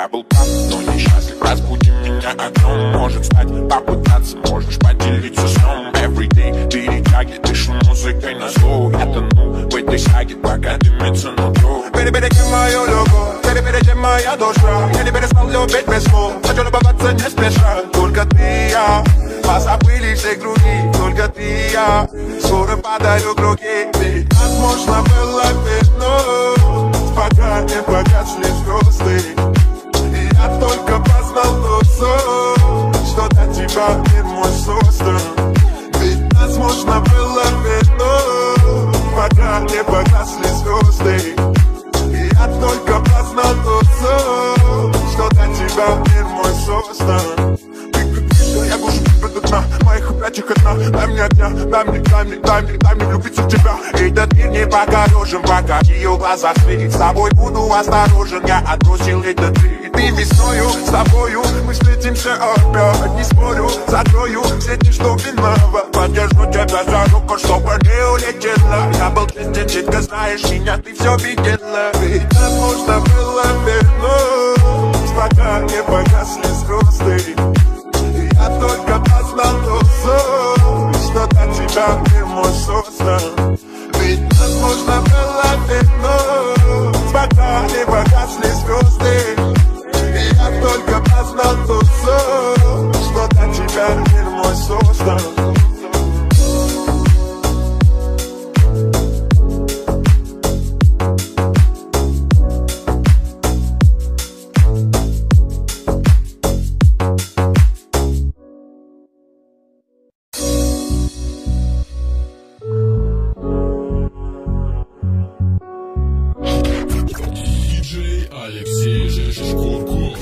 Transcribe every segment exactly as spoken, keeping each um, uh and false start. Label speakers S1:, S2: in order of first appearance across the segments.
S1: Я был прав, но несчастлив. Разбуди меня огнем. Может стать, попытаться, можешь поделиться сном. Everyday перетяги, дышу музыкой на зло. Я тону в этой саге, пока дымится нутро.
S2: Бере, береги мою любовь, бере, береги моя душа. Я не перестал любить без слов, хочу любоваться не спеша. Только ты и я, позабыли все круги. Только ты и я, скоро падаю круги. Ведь нас можно было вернуть, пока не погасли звезды. И я только познал тот сон, что для тебя мир мой создан. Ведь нас можно было вернуть, пока не погасли звезды. И я только познал тот сон, что для тебя мир мой создан. Я гушу тебя до дна, моих объятиях одна. Дай мне огня, дай мне, дай мне, дай мне, дай мне влюбиться в тебя. Этот мир не покорежен, пока ее глаза светит. С тобой буду осторожен, я отбросил этот трит. Ты весною, с тобою мы встретимся опять. Не спорю, закрою все те, что виноват. Подержу тебя за руку, чтобы не улетела. Я был честен, четко знаешь меня, ты все видела. Ведь нам можно было вернуть, пока не погасли звезды. Я только познал тот сон, что для тебя мир мой создан. Ведь нас можно было вернуть, пока не погасли звезды. И я только познал тот сон, что для тебя мир мой создан.
S3: Алексей, Shkurko.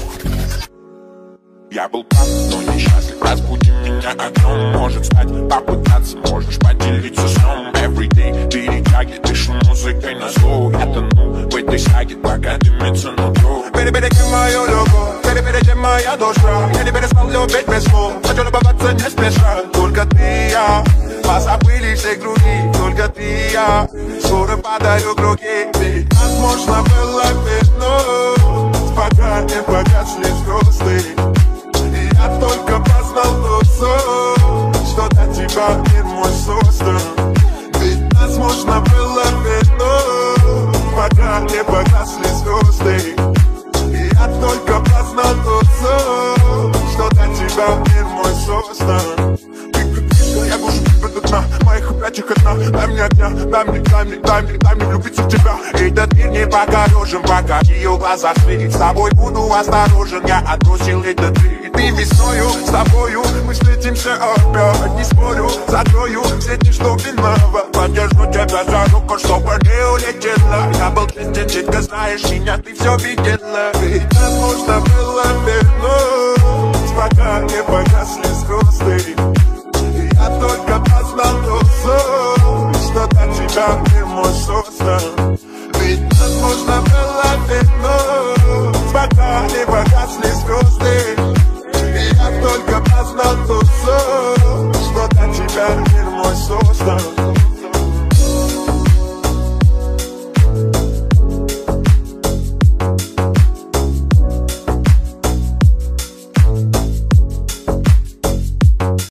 S1: Я был прав, но несчастлив. Разбуди меня огнем. Может стать, попытаться, можешь поделиться сном. Everyday перетяги, дышу музыкой на зло. Я тону в этой саге, пока дымится нутро.
S2: Бере, береги мою любовь, бере, береги моя душа. Я не перестал любить без слов, хочу любоваться не спеша. Только ты и я, позабыли все круги. Только ты и я, скоро падаю круги. Ведь нас можно было вернуть, пока не погасли звезды. И я только познал тот сон, что для тебя мир мой создан. Ведь нас можно было вернуть, пока не погасли звезды. И я только познал тот сон, что для тебя мир мой создан. Я гушу тебя до дна, моих объятиях одна. Дай мне огня, дай мне, дай мне, дай мне, дай мне влюбиться в тебя.
S1: Этот мир не покорежен, пока ее глаза светит. С тобой буду осторожен, я отбросил этот трит.
S2: Ты весною, с тобою мы встретимся опять. Не спорю, закрою все те, что виноват.
S1: Подержу тебя за руку, чтобы не улетела. Я был честен, четко знаешь меня, ты все видела.
S2: Ведь нас можно было вернуть, пока не погасли звезды. Я только познал тот сон, что для тебя мир мой создан. Ведь нас можно было вернуть, пока не погасли звезды. И я только познал тот сон, что для тебя мир мой создан.